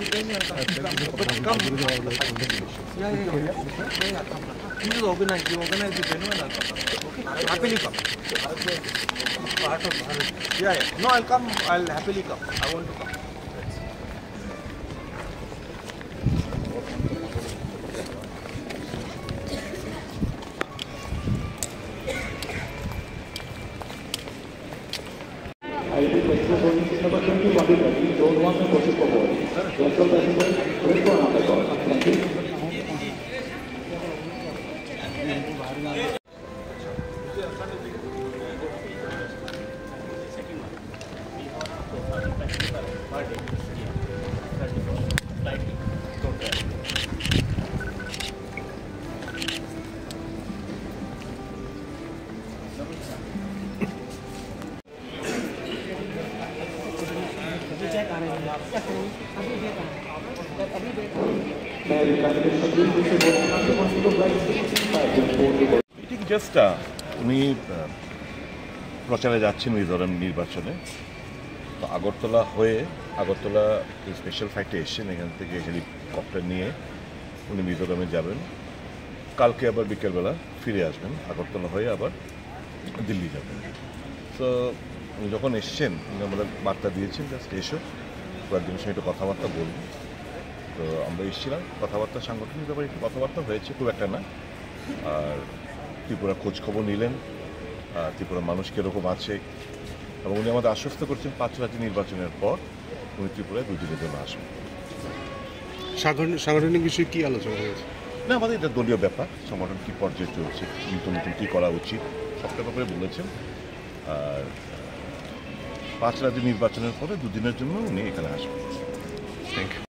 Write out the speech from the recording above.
You just organize the venue and I'll come. Okay? Happily come. Part of Bharat. Yeah, yeah. No, I'll come. I'll happily come. I want to come. I will take the number 21 don't want to go to Thank you. Just উনি প্রচারে যাচ্ছেন মিজোরাম নির্বাচনে, তো আগরতলা হয়ে Agartala special ফ্লাইটে এসছেন, এখান থেকে হেলিকপ্টার নিয়ে উনি মিজোরামে যাবেন। কালকে আবার বিকেলবেলা ফিরে আসবেন, আগরতলা হয়ে আবার দিল্লি যাবেন। তো উনি যখন এসছেন উনি আমাদের বার্তা দিয়েছেন জাস্ট এসো, কয়েকজনের সঙ্গে একটু কথাবার্তা বলব। তো আমরা এসেছিলাম, কথাবার্তা সাংগঠনিক ব্যাপারে একটু কথাবার্তা হয়েছে, খুব একটা না। আর ত্রিপুরা খোঁজখবর নিলেন, ত্রিপুরার মানুষ কীরকম আছে, এবং উনি আমাদের আশ্বস্ত করছেন 5 রাজ্য নির্বাচনের পর উনি ত্রিপুরায় 2 দিনের জন্য আসবেন। সাংগঠনিক বিষয়ে কী আলোচনা হয়েছে? না, আমাদের এটা দলীয় ব্যাপার, সংগঠন কী পর্যায়ে চলছে, নতুন নতুন কী করা উচিত, সবটা ব্যাপারে বলেছেন। আর 5 রাজ্য নির্বাচনের পরে 2 দিনের জন্য উনি এখানে আসবেন। Thank you.